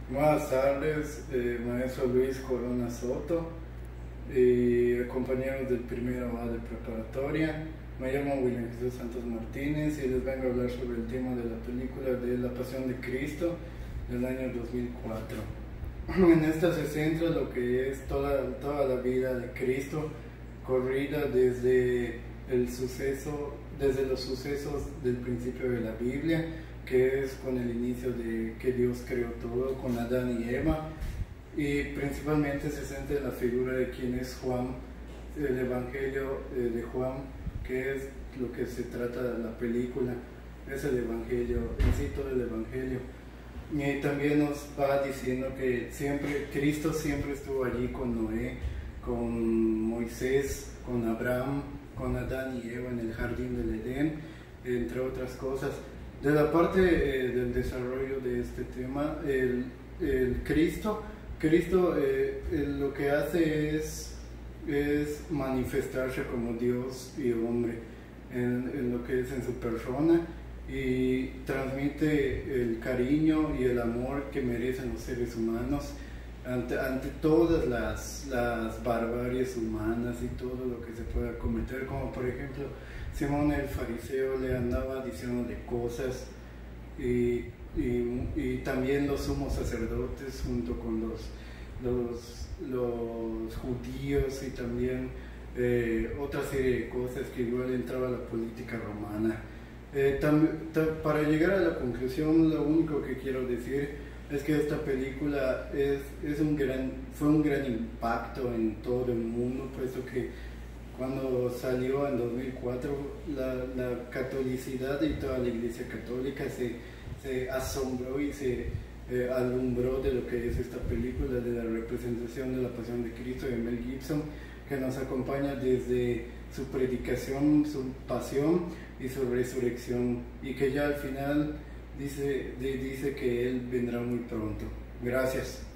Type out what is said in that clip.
Buenas tardes, maestro Luis Corona Soto y compañeros del primero A de preparatoria. Me llamo William Jesús Santos Martínez y les vengo a hablar sobre el tema de la película de La Pasión de Cristo del año 2004. En esta se centra lo que es toda la vida de Cristo, corrida desde desde los sucesos del principio de la Biblia, que es con el inicio de que Dios creó todo, con Adán y Eva, y principalmente se centra en la figura de quien es Juan, el Evangelio de Juan, que es lo que se trata de la película, es el Evangelio, en sí todo el Evangelio. Y también nos va diciendo que Cristo siempre estuvo allí con Noé, con Moisés, con Abraham, con Adán y Eva en el jardín del Edén, entre otras cosas. De la parte del desarrollo de este tema, Cristo lo que hace es manifestarse como Dios y hombre en lo que es en su persona, y transmite el cariño y el amor que merecen los seres humanos ante todas las barbaries humanas y todo lo que se pueda cometer, como por ejemplo Simón el fariseo le andaba diciéndole cosas, y también los sumos sacerdotes junto con los judíos, y también otra serie de cosas que igual entraba a la política romana. Para llegar a la conclusión, lo único que quiero decir es que esta película fue un gran impacto en todo el mundo, puesto que cuando salió en 2004, la catolicidad y toda la iglesia católica se asombró y se alumbró de lo que es esta película, de la representación de la Pasión de Cristo de Mel Gibson, que nos acompaña desde su predicación, su pasión y su resurrección, y que ya al final dice que Él vendrá muy pronto. Gracias.